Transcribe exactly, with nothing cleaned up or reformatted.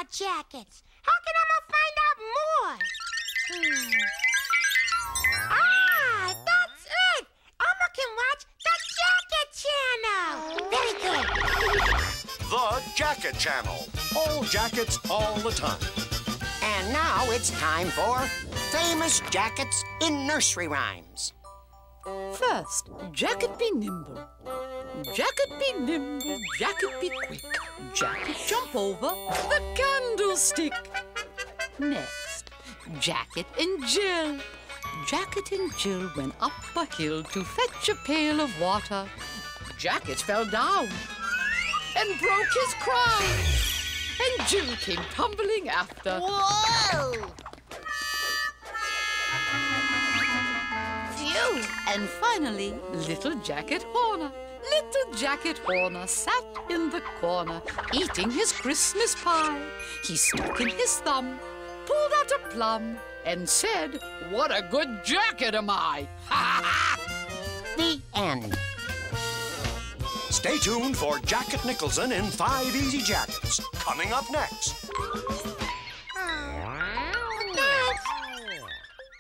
about jackets. How can Elmo find out more? Hmm. Ah, that's it! Elmo can watch the Jacket Channel. Very good. The Jacket Channel. All jackets, all the time. And now it's time for Famous Jackets in Nursery Rhymes. First, Jacket be nimble. Jacket be nimble, Jacket be quick. Jacket jump over the candlestick. Next, Jacket and Jill. Jacket and Jill went up a hill to fetch a pail of water. Jacket fell down and broke his crown. And Jill came tumbling after. Whoa! Phew! And finally, little Jacket Horner. Little Jacket Horner sat in the corner, eating his Christmas pie. He stuck in his thumb, pulled out a plum, and said, "What a good jacket am I!" The end. Stay tuned for Jacket Nicholson in Five Easy Jackets. Coming up next.